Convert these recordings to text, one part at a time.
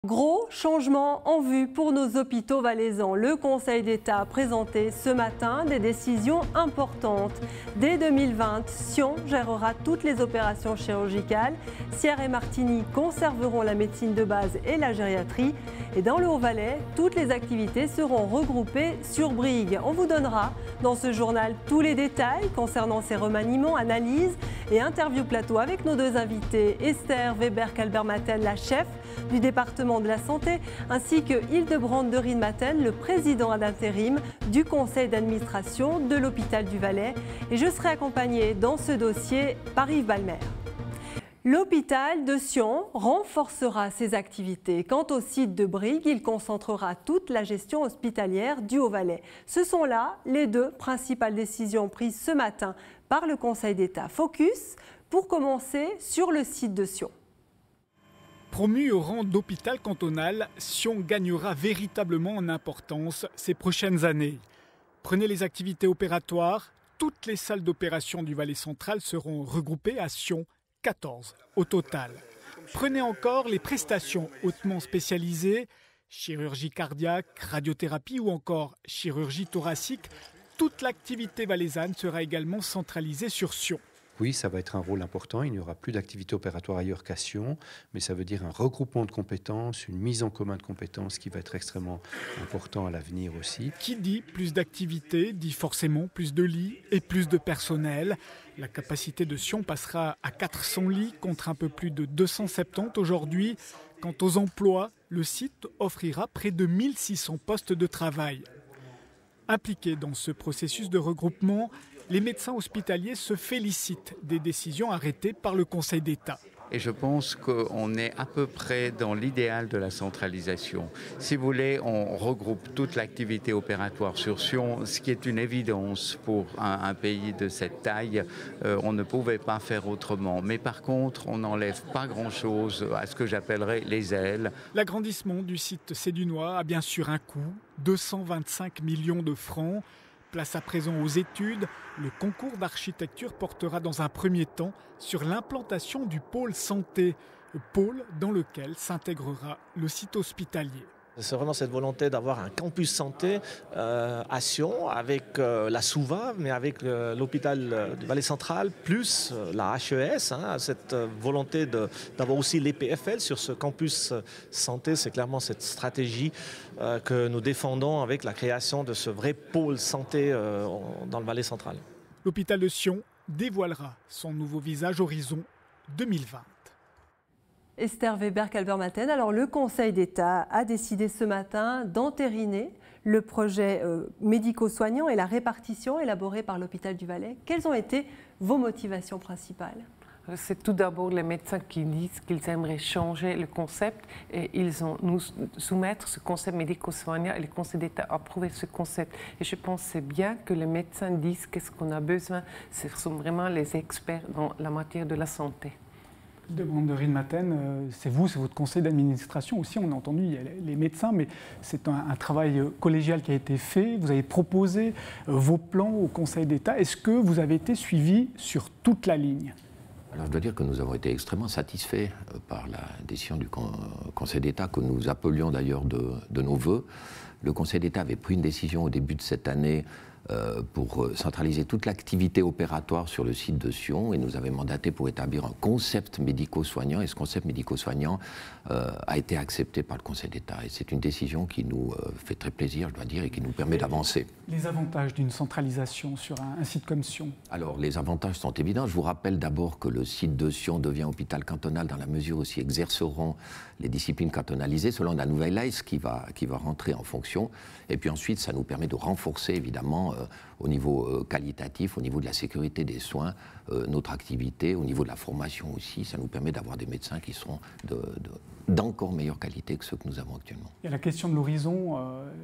Gros changement en vue pour nos hôpitaux valaisans. Le Conseil d'État a présenté ce matin des décisions importantes. Dès 2020, Sion gérera toutes les opérations chirurgicales. Sierre et Martigny conserveront la médecine de base et la gériatrie. Et dans le Haut-Valais, toutes les activités seront regroupées sur Brigue. On vous donnera dans ce journal tous les détails concernant ces remaniements, analyses et interviews plateau avec nos deux invités, Esther Weber-Kalbermatten, la chef du département de la santé, ainsi que Hildebrand de Rhinmatten, le président ad intérim du conseil d'administration de l'hôpital du Valais. Et je serai accompagnée dans ce dossier par Yves Balmer. L'hôpital de Sion renforcera ses activités. Quant au site de Brigue, il concentrera toute la gestion hospitalière du Haut-Valais. Ce sont là les deux principales décisions prises ce matin par le Conseil d'État. Focus, pour commencer, sur le site de Sion. Promu au rang d'hôpital cantonal, Sion gagnera véritablement en importance ces prochaines années. Prenez les activités opératoires, toutes les salles d'opération du Valais central seront regroupées à Sion, 14 au total. Prenez encore les prestations hautement spécialisées, chirurgie cardiaque, radiothérapie ou encore chirurgie thoracique. Toute l'activité valaisanne sera également centralisée sur Sion. Oui, ça va être un rôle important. Il n'y aura plus d'activité opératoire ailleurs qu'à Sion, mais ça veut dire un regroupement de compétences, une mise en commun de compétences qui va être extrêmement important à l'avenir aussi. Qui dit plus d'activités dit forcément plus de lits et plus de personnel. La capacité de Sion passera à 400 lits contre un peu plus de 270 aujourd'hui. Quant aux emplois, le site offrira près de 1600 postes de travail. Impliqués dans ce processus de regroupement, les médecins hospitaliers se félicitent des décisions arrêtées par le Conseil d'État. Et je pense qu'on est à peu près dans l'idéal de la centralisation. Si vous voulez, on regroupe toute l'activité opératoire sur Sion, ce qui est une évidence pour un pays de cette taille. On ne pouvait pas faire autrement. Mais par contre, on n'enlève pas grand-chose à ce que j'appellerais les ailes. L'agrandissement du site sédunois a bien sûr un coût, 225 millions de francs. Place à présent aux études, le concours d'architecture portera dans un premier temps sur l'implantation du pôle santé, pôle dans lequel s'intégrera le site hospitalier. C'est vraiment cette volonté d'avoir un campus santé à Sion avec la SOUVA, mais avec l'hôpital du Valais central, plus la HES. Cette volonté d'avoir aussi l'EPFL sur ce campus santé, c'est clairement cette stratégie que nous défendons avec la création de ce vrai pôle santé dans le Valais central. L'hôpital de Sion dévoilera son nouveau visage horizon 2020. Esther Weber-Kalbermatten, alors le Conseil d'État a décidé ce matin d'entériner le projet médico-soignant et la répartition élaborée par l'hôpital du Valais. Quelles ont été vos motivations principales ? C'est tout d'abord les médecins qui disent qu'ils aimeraient changer le concept et ils ont nous soumettre ce concept médico-soignant et le Conseil d'État a approuvé ce concept. Et je pense que c'est bien que les médecins disent qu'est-ce qu'on a besoin. Ce sont vraiment les experts dans la matière de la santé. Hildebrand de Rhinmatten, c'est vous, c'est votre conseil d'administration aussi, on a entendu, il y a les médecins, mais c'est un travail collégial qui a été fait. Vous avez proposé vos plans au Conseil d'État. Est-ce que vous avez été suivi sur toute la ligne ? Alors je dois dire que nous avons été extrêmement satisfaits par la décision du Conseil d'État, que nous appelions d'ailleurs de nos voeux. Le Conseil d'État avait pris une décision au début de cette année pour centraliser toute l'activité opératoire sur le site de Sion et nous avait mandaté pour établir un concept médico-soignant et ce concept médico-soignant a été accepté par le Conseil d'État et c'est une décision qui nous fait très plaisir, je dois dire, et qui nous permet d'avancer. Les avantages d'une centralisation sur un site comme Sion? Alors les avantages sont évidents. Je vous rappelle d'abord que le site de Sion devient hôpital cantonal dans la mesure où s'y exerceront les disciplines cantonalisées selon la nouvelle LAIS qui va rentrer en fonction. Et puis ensuite, ça nous permet de renforcer évidemment au niveau qualitatif, au niveau de la sécurité des soins, notre activité, au niveau de la formation aussi. Ça nous permet d'avoir des médecins qui seront d'encore meilleure qualité que ceux que nous avons actuellement. Il y a la question de l'horizon,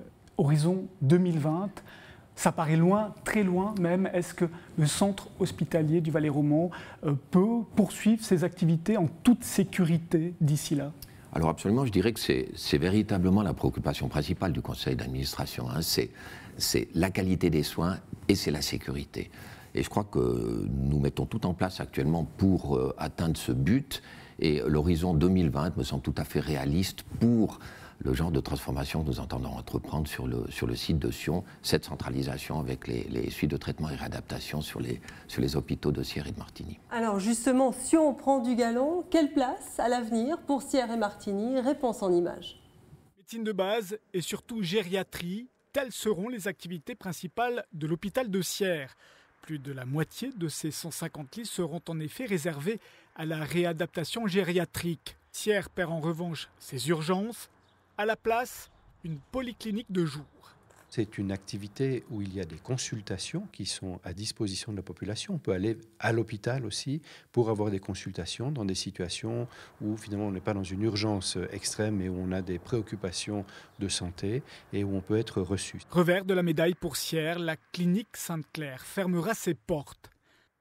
horizon 2020. Ça paraît loin, très loin même. Est-ce que le centre hospitalier du Valais romand peut poursuivre ses activités en toute sécurité d'ici là ? Alors absolument, je dirais que c'est véritablement la préoccupation principale du conseil d'administration. C'est la qualité des soins et c'est la sécurité. Et je crois que nous mettons tout en place actuellement pour atteindre ce but. Et l'horizon 2020 me semble tout à fait réaliste pour le genre de transformation que nous entendons entreprendre sur le site de Sion, cette centralisation avec les suites de traitement et réadaptation sur les hôpitaux de Sierre et de Martigny. Alors justement, Sion prend du galon. Quelle place à l'avenir pour Sierre et Martigny? Réponse en images. Médecine de base et surtout gériatrie, telles seront les activités principales de l'hôpital de Sierre. Plus de la moitié de ces 150 lits seront en effet réservés à la réadaptation gériatrique. Sierre perd en revanche ses urgences. À la place, une polyclinique de jour. C'est une activité où il y a des consultations qui sont à disposition de la population. On peut aller à l'hôpital aussi pour avoir des consultations dans des situations où finalement on n'est pas dans une urgence extrême mais où on a des préoccupations de santé et où on peut être reçu. Revers de la médaille pour Sierre, la clinique Sainte-Claire fermera ses portes.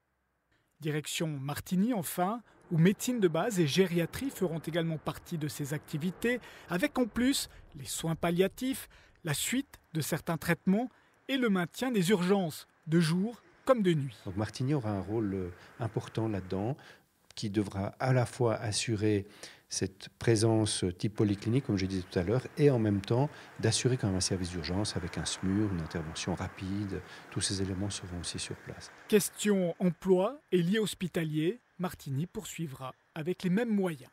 Direction Martigny enfin, où médecine de base et gériatrie feront également partie de ces activités, avec en plus les soins palliatifs, la suite de certains traitements et le maintien des urgences, de jour comme de nuit. Donc Martigny aura un rôle important là-dedans, qui devra à la fois assurer cette présence type polyclinique, comme je disais tout à l'heure, et en même temps d'assurer quand même un service d'urgence avec un SMUR, une intervention rapide. Tous ces éléments seront aussi sur place. Question emploi et lié hospitalier, Martigny poursuivra avec les mêmes moyens.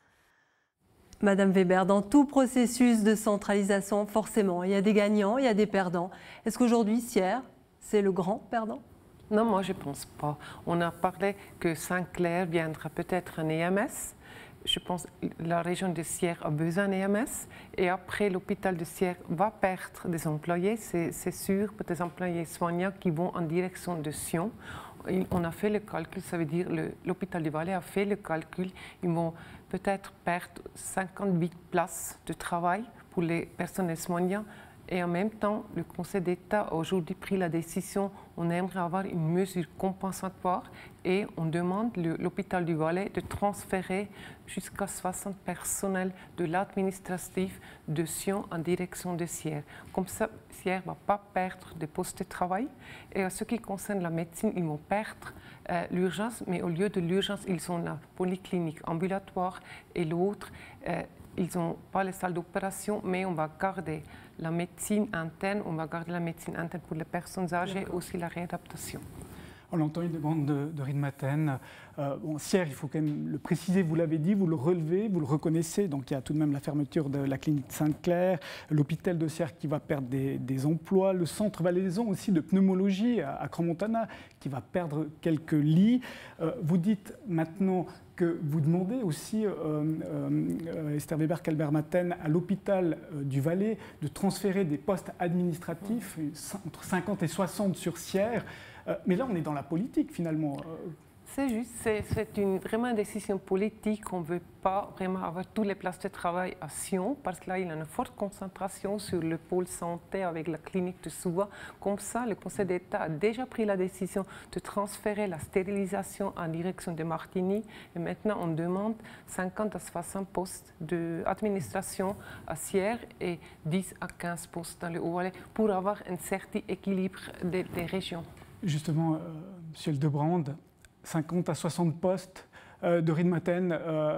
Madame Weber, dans tout processus de centralisation, forcément, il y a des gagnants, il y a des perdants. Est-ce qu'aujourd'hui, Sierre, c'est le grand perdant? Non, moi je ne pense pas. On a parlé que Sainte-Claire viendra peut-être un EMS. Je pense que la région de Sierre a besoin d'un EMS et après l'hôpital de Sierre va perdre des employés, c'est sûr, des employés soignants qui vont en direction de Sion. On a fait le calcul, ça veut dire l'hôpital du Valais a fait le calcul, ils vont peut-être perdre 58 places de travail pour les personnels soignants. Et en même temps, le Conseil d'État a aujourd'hui pris la décision, on aimerait avoir une mesure compensatoire et on demande l'hôpital du Valais de transférer jusqu'à 60 personnels de l'administratif de Sion en direction de Sierre. Comme ça, Sierre ne va pas perdre de postes de travail. Et en ce qui concerne la médecine, ils vont perdre l'urgence, mais au lieu de l'urgence, ils ont la polyclinique ambulatoire et l'autre. Ils n'ont pas les salles d'opération, mais on va garder la médecine interne, on va garder la médecine interne pour les personnes âgées, aussi la réadaptation. On entend une demande de Riedmaten. Sierre, il faut quand même le préciser, vous l'avez dit, vous le relevez, vous le reconnaissez. Donc il y a tout de même la fermeture de la clinique Sainte-Claire, l'hôpital de Sierre qui va perdre des emplois, le centre valaisan aussi de pneumologie à Crans-Montana qui va perdre quelques lits. Vous dites maintenant que vous demandez aussi, Esther Weber, Albert Maten, à l'hôpital du Valais de transférer des postes administratifs, entre 50 et 60 sur Sierre. Mais là, on est dans la politique, finalement. C'est juste, c'est vraiment une décision politique. On ne veut pas vraiment avoir toutes les places de travail à Sion, parce que là, il y a une forte concentration sur le pôle santé avec la clinique de Souva. Comme ça, le Conseil d'État a déjà pris la décision de transférer la stérilisation en direction de Martigny. Et maintenant, on demande 50 à 60 postes d'administration à Sierre et 10 à 15 postes dans le Haut-Valais pour avoir un certain équilibre des régions. Justement, Monsieur Hildebrand, 50 à 60 postes de Riedmaten,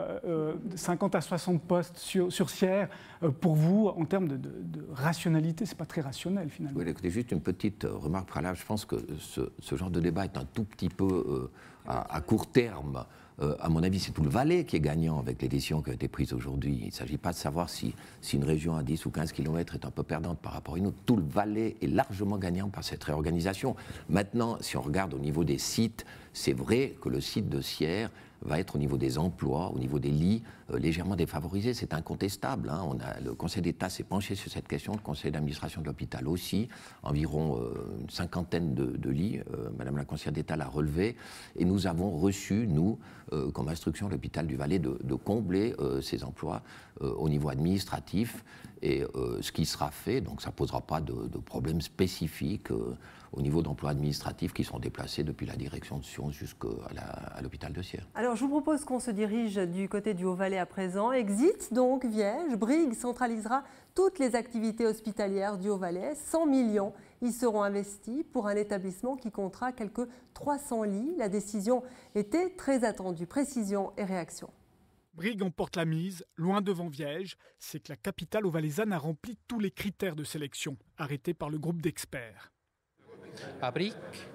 50 à 60 postes sur Sierre. Pour vous, en termes de rationalité, ce n'est pas très rationnel finalement. Oui, écoutez, juste une petite remarque préalable. Je pense que ce genre de débat est un tout petit peu à court terme. À mon avis, c'est tout le Valais qui est gagnant avec les décisions qui ont été prises aujourd'hui. Il ne s'agit pas de savoir si une région à 10 ou 15 km est un peu perdante par rapport à une autre. Tout le Valais est largement gagnant par cette réorganisation. Maintenant, si on regarde au niveau des sites, c'est vrai que le site de Sierre va être au niveau des emplois, au niveau des lits, légèrement défavorisé. C'est incontestable. Hein. Le Conseil d'État s'est penché sur cette question, le Conseil d'administration de l'hôpital aussi, environ une cinquantaine de lits. Madame la conseillère d'État l'a relevé. Et nous avons reçu, nous, comme instruction, l'hôpital du Valais de combler ces emplois au niveau administratif. Et ce qui sera fait, donc ça ne posera pas de problème spécifique au niveau d'emplois administratifs qui sont déplacés depuis la direction de Sion jusqu'à l'hôpital de Sierre. Alors je vous propose qu'on se dirige du côté du Haut-Valais à présent. Exit donc Viège, Brigue centralisera toutes les activités hospitalières du Haut-Valais. 100 millions y seront investis pour un établissement qui comptera quelques 300 lits. La décision était très attendue. Précision et réaction. Brigue emporte la mise, loin devant Viège. C'est que la capitale valaisanne a rempli tous les critères de sélection, arrêtés par le groupe d'experts. À Brigue,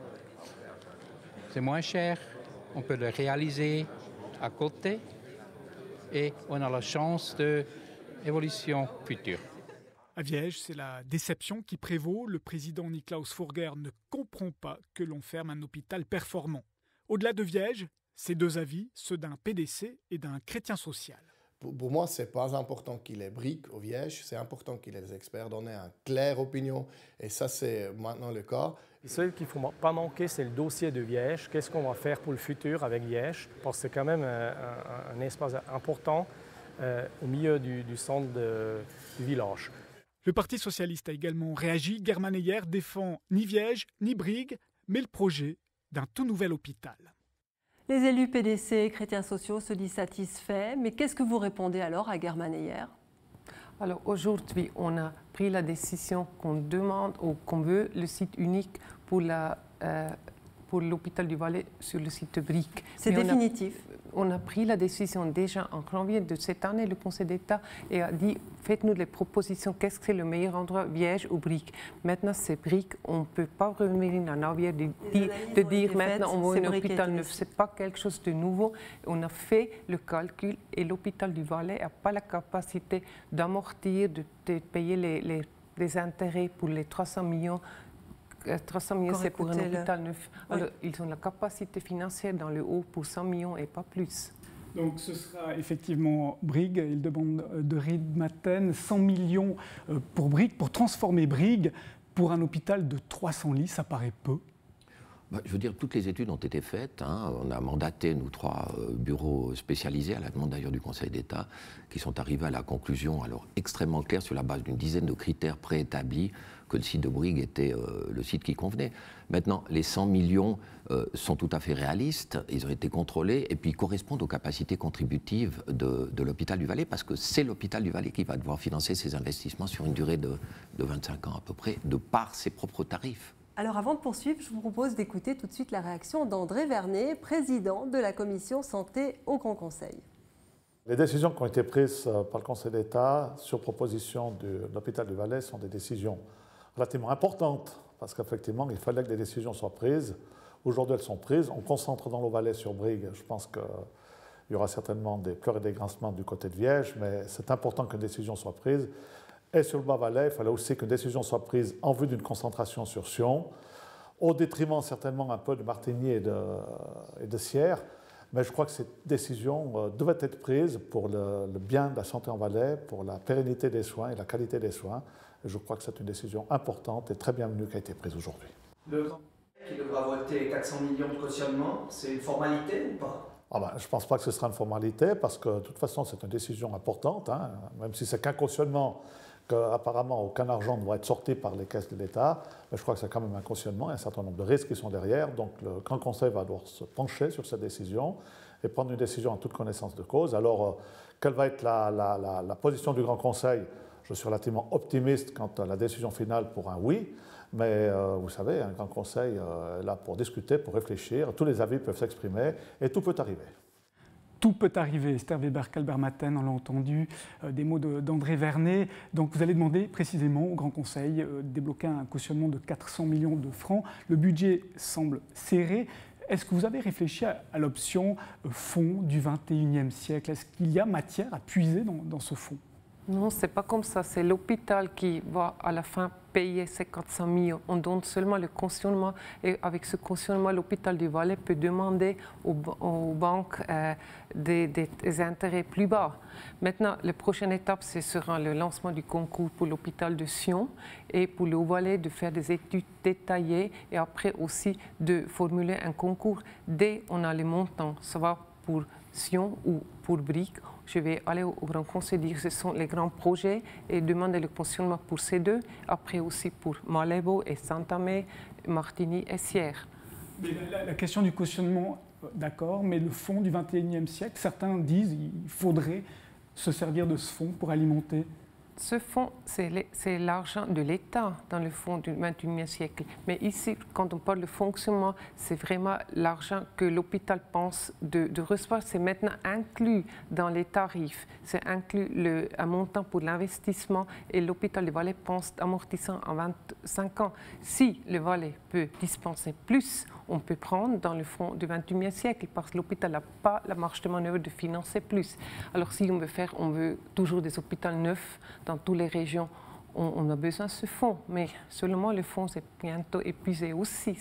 c'est moins cher, on peut le réaliser à côté et on a la chance d'évolution future. À Viège, c'est la déception qui prévaut. Le président Niklaus Furger ne comprend pas que l'on ferme un hôpital performant. Au-delà de Viège, ces deux avis, ceux d'un PDC et d'un chrétien social. Pour moi, ce n'est pas important qu'il ait Brigue au Viège, c'est important qu'il ait des experts donner une claire opinion. Et ça, c'est maintenant le cas. Ce qu'il ne faut pas manquer, c'est le dossier de Viège. Qu'est-ce qu'on va faire pour le futur avec Viège? Parce que c'est quand même un espace important au milieu du centre du village. Le Parti socialiste a également réagi. German Heyer défend ni Viège ni Brigue, mais le projet d'un tout nouvel hôpital. Les élus PDC et chrétiens sociaux se disent satisfaits, mais qu'est-ce que vous répondez alors à German Heyer? Alors aujourd'hui, on a pris la décision qu'on demande ou qu'on veut le site unique pour l'hôpital du Valais sur le site de Brigue. C'est définitif. On a pris la décision déjà en janvier de cette année, le Conseil d'État, et a dit faites-nous les propositions, qu'est-ce que c'est le meilleur endroit, Viège ou Brigue. Maintenant c'est Brigue, on ne peut pas revenir en arrière de dire maintenant on veut un hôpital neuf. Ce n'est pas quelque chose de nouveau. On a fait le calcul et l'hôpital du Valais n'a pas la capacité d'amortir, de payer les intérêts pour les 300 millions. 300 millions, c'est pour un hôpital neuf. Alors, ils ont la capacité financière dans le haut pour 100 millions et pas plus. Donc ce sera effectivement Brigue. Il demande de Riedmaten 100 millions pour Brigue, pour transformer Brigue pour un hôpital de 300 lits. Ça paraît peu. Je veux dire, toutes les études ont été faites. On a mandaté, nous, 3 bureaux spécialisés, à la demande d'ailleurs du Conseil d'État, qui sont arrivés à la conclusion, alors extrêmement claire, sur la base d'une dizaine de critères préétablis, que le site de Brigue était le site qui convenait. Maintenant, les 100 millions sont tout à fait réalistes, ils ont été contrôlés, et puis ils correspondent aux capacités contributives de l'hôpital du Valais, parce que c'est l'hôpital du Valais qui va devoir financer ces investissements sur une durée de 25 ans à peu près, de par ses propres tarifs. Alors avant de poursuivre, je vous propose d'écouter tout de suite la réaction d'André Vernet, président de la commission santé au Grand Conseil. Les décisions qui ont été prises par le Conseil d'État sur proposition de l'hôpital du Valais sont des décisions relativement importantes, parce qu'effectivement, il fallait que des décisions soient prises. Aujourd'hui, elles sont prises. On concentre dans le Valais sur Brigue. Je pense qu'il y aura certainement des pleurs et des grincements du côté de Viège, mais c'est important qu'une décision soit prise. Et sur le Bas-Valais, il fallait aussi qu'une décision soit prise en vue d'une concentration sur Sion, au détriment certainement un peu de Martigny et de Sierre. Mais je crois que cette décision devait être prise pour le bien de la santé en Valais, pour la pérennité des soins et la qualité des soins. Et je crois que c'est une décision importante et très bienvenue qui a été prise aujourd'hui. Qui devra voter 400 millions de cautionnement, c'est une formalité ou pas? Je ne pense pas que ce sera une formalité, parce que de toute façon, c'est une décision importante, même si c'est qu'un cautionnement, qu'apparemment aucun argent ne va être sorti par les caisses de l'État, mais je crois que c'est quand même un cautionnement et un certain nombre de risques qui sont derrière. Donc le Grand Conseil va devoir se pencher sur cette décision et prendre une décision en toute connaissance de cause. Alors, quelle va être la position du Grand Conseil? Je suis relativement optimiste quant à la décision finale pour un oui, mais vous savez, un Grand Conseil est là pour discuter, pour réfléchir, tous les avis peuvent s'exprimer et tout peut arriver. Tout peut arriver. Esther Weber-Kalbermatten, on l'a entendu, des mots d'André Vernet. Donc vous allez demander précisément au Grand Conseil de débloquer un cautionnement de 400 millions de francs. Le budget semble serré. Est-ce que vous avez réfléchi à l'option fonds du XXIe siècle? Est-ce qu'il y a matière à puiser dans ce fonds? Non, ce n'est pas comme ça. C'est l'hôpital qui va à la fin payer ces 400 millions. On donne seulement le cautionnement et avec ce cautionnement, l'hôpital du Valais peut demander aux banques des intérêts plus bas. Maintenant, la prochaine étape, ce sera le lancement du concours pour l'hôpital de Sion et pour le Valais de faire des études détaillées et après aussi de formuler un concours dès on a les montants. Ça va pour Sion ou pour Brigue. Je vais aller au Grand Conseil dire que ce sont les grands projets et demander le cautionnement pour ces deux, après aussi pour Malebo et Saint-Amé, Martigny et Sierre. Mais la question du cautionnement, d'accord, mais le fonds du XXIe siècle, certains disent qu'il faudrait se servir de ce fonds pour alimenter Ce fonds, c'est l'argent de l'État dans le fonds du XXIe siècle. Mais ici, quand on parle de fonctionnement, c'est vraiment l'argent que l'hôpital pense de recevoir. C'est maintenant inclus dans les tarifs. C'est inclus un montant pour l'investissement et l'hôpital du Valais pense amortissant en 25 ans. Si le Valais peut dispenser plus, on peut prendre dans le fonds du XXIe siècle parce que l'hôpital n'a pas la marge de manœuvre de financer plus. Alors si on veut toujours des hôpitaux neufs dans toutes les régions, on a besoin de ce fonds. Mais seulement le fonds est bientôt épuisé aussi.